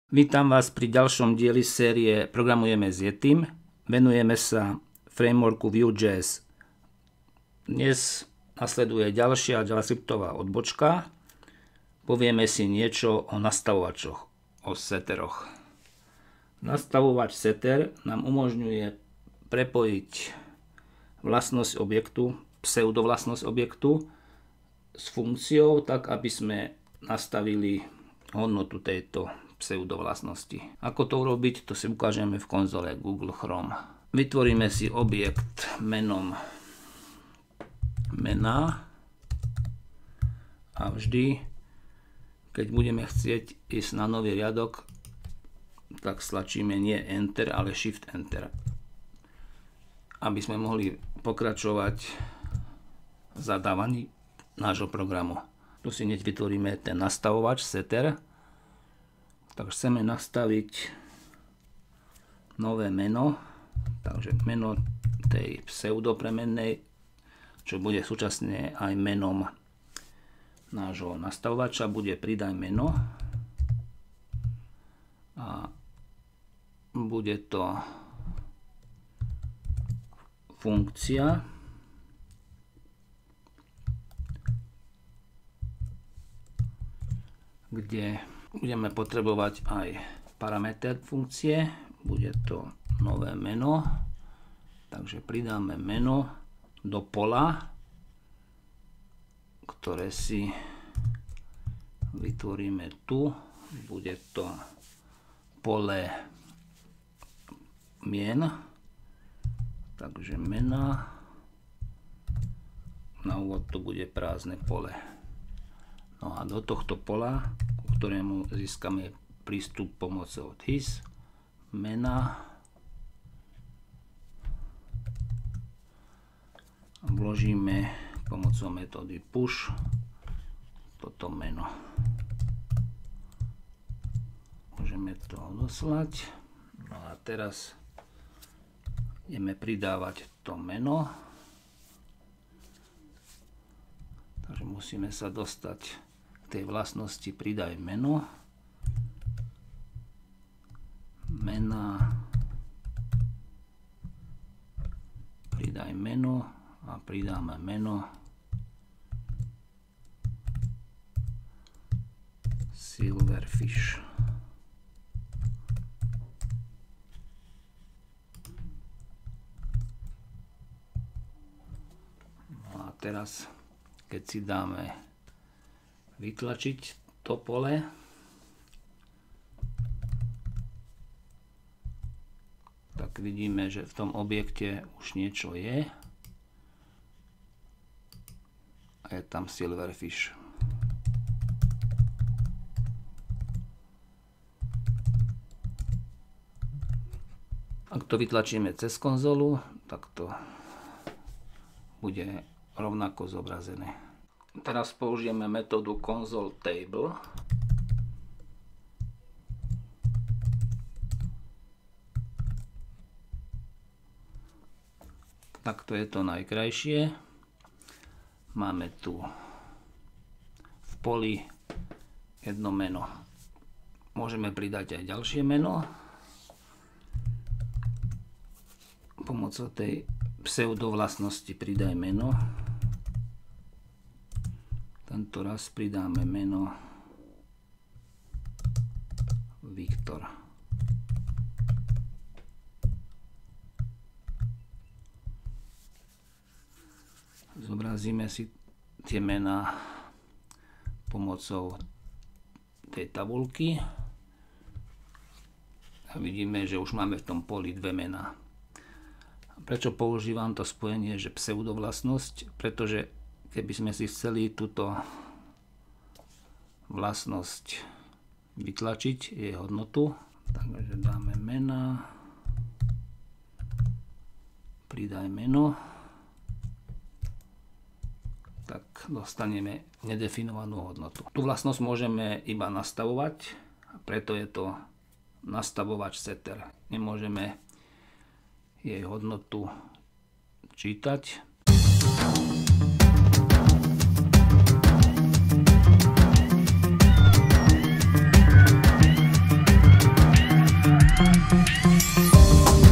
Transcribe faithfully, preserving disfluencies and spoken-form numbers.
Vítam vás pri ďalšom dieli série Programujeme s Yetim. Venujeme sa frameworku Vue.js. Dnes nasleduje ďalšia JavaScriptová odbočka. Povieme si niečo o nastavovačoch, o setteroch. Nastavovač setter nám umožňuje prepojiť vlastnosť objektu, pseudovlastnosť objektu s funkciou, tak aby sme nastavili hodnotu tejto pseudovlastnosti. Ako to urobiť, to si ukážeme v konzole Google Chrome. Vytvoríme si objekt menom mena a vždy, keď budeme chcieť ísť na nový riadok, tak stlačíme nie Enter, ale Shift Enter, aby sme mohli pokračovať v zadávaní nášho programu. Tu si hneď vytvoríme ten nastavovač setter. Tak chceme nastaviť nové meno, takže meno tej pseudopremennej, čo bude súčasne aj menom nášho nastavovača, bude pridaj meno a bude to funkcia, kde budeme potrebovať aj parameter funkcie, bude to nové meno, takže pridáme meno do pola, ktoré si vytvoríme tu, bude to pole mien, takže mena, na úvod to bude prázdne pole. No a do tohto pola, ku ktorému získame prístup pomocou this, mena, vložíme pomocou metódy push toto meno. Môžeme to odoslať. No a teraz ideme pridávať to meno. Takže musíme sa dostať tej vlastnosti pridaj meno, mena, pridaj meno a pridáme meno Silverfish. No a teraz, keď si dáme vytlačiť to pole, tak vidíme, že v tom objekte už niečo je a je tam Silverfish. Ak to vytlačíme cez konzolu, tak to bude rovnako zobrazené. Teraz použijeme metódu console table. Takto je to najkrajšie. Máme tu v poli jedno meno. Môžeme pridať aj ďalšie meno. Pomocou tej pseudovlastnosti pridaj meno. Tento raz pridáme meno Viktor. Zobrazíme si tie mená pomocou tej tabuľky a vidíme, že už máme v tom poli dve mená. Prečo používam to spojenie, že pseudovlastnosť? Pretože keby sme si chceli túto vlastnosť vytlačiť, jej hodnotu, takže dáme mena, pridaj meno, tak dostaneme nedefinovanú hodnotu. Tú vlastnosť môžeme iba nastavovať, preto je to nastavovač setter. Nemôžeme jej hodnotu čítať. Vojtech.